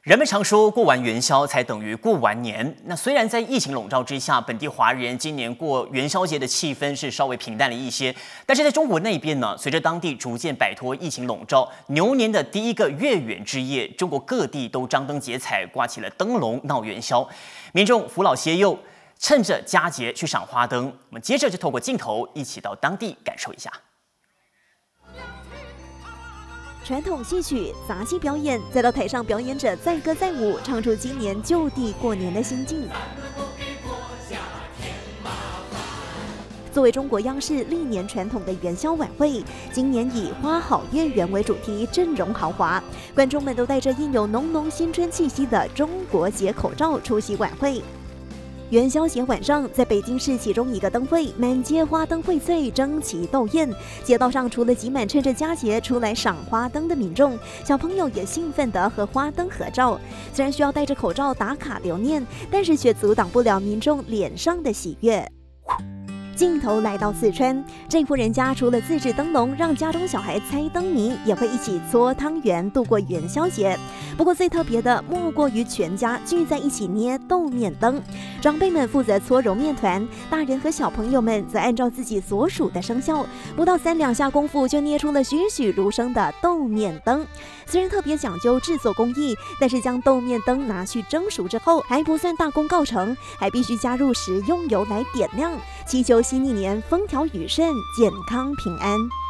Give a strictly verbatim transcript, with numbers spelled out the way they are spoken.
人们常说过完元宵才等于过完年。那虽然在疫情笼罩之下，本地华人今年过元宵节的气氛是稍微平淡了一些，但是在中国那边呢，随着当地逐渐摆脱疫情笼罩，牛年的第一个月圆之夜，中国各地都张灯结彩，挂起了灯笼闹元宵，民众扶老携幼，趁着佳节去赏花灯。我们接着就透过镜头一起到当地感受一下。 传统戏曲、杂戏表演，再到台上表演者载歌载舞，唱出今年就地过年的心境。作为中国央视历年传统的元宵晚会，今年以“花好月圆”为主题，阵容豪华，观众们都戴着印有浓浓新春气息的中国结口罩出席晚会。 元宵节晚上，在北京市其中一个灯会，满街花灯荟萃，争奇斗艳。街道上除了挤满趁着佳节出来赏花灯的民众，小朋友也兴奋地和花灯合照。虽然需要戴着口罩打卡留念，但是却阻挡不了民众脸上的喜悦。 镜头来到四川，这户人家除了自制灯笼，让家中小孩猜灯谜，也会一起搓汤圆度过元宵节。不过最特别的，莫过于全家聚在一起捏豆面灯。长辈们负责搓揉面团，大人和小朋友们则按照自己所属的生肖，不到三两下功夫就捏出了栩栩如生的豆面灯。虽然特别讲究制作工艺，但是将豆面灯拿去蒸熟之后，还不算大功告成，还必须加入食用油来点亮，祈求 新一年风调雨顺，健康平安。